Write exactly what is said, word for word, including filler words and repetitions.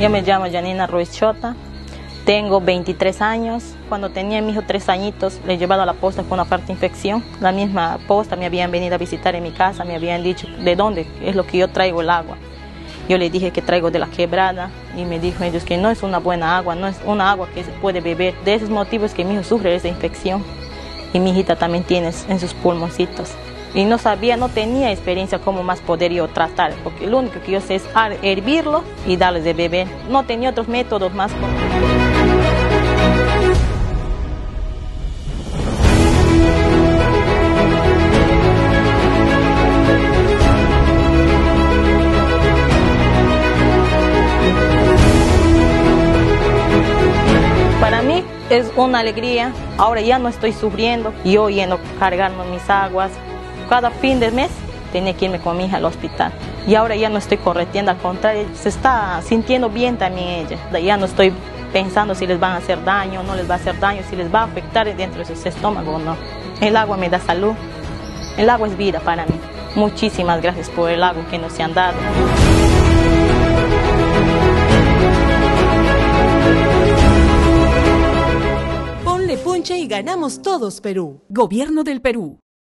Yo me llamo Janina Ruiz Chota, tengo veintitrés años. Cuando tenía a mi hijo tres añitos, le he llevado a la posta con una fuerte infección. La misma posta me habían venido a visitar en mi casa, me habían dicho de dónde es lo que yo traigo el agua. Yo le dije que traigo de la quebrada y me dijo ellos que no es una buena agua, no es una agua que se puede beber. De esos motivos que mi hijo sufre esa infección y mi hijita también tiene en sus pulmoncitos. Y no sabía, no tenía experiencia cómo más poder yo tratar, porque lo único que yo sé es hervirlo y darles de beber. No tenía otros métodos más. Para mí es una alegría, ahora ya no estoy sufriendo, yo yendo cargando mis aguas. Cada fin de mes tenía que irme con mi hija al hospital. Y ahora ya no estoy correteando, al contrario, se está sintiendo bien también ella. Ya no estoy pensando si les van a hacer daño o no les va a hacer daño, si les va a afectar dentro de sus estómagos o no. El agua me da salud, el agua es vida para mí. Muchísimas gracias por el agua que nos han dado. Ponle punche y ganamos todos, Perú. Gobierno del Perú.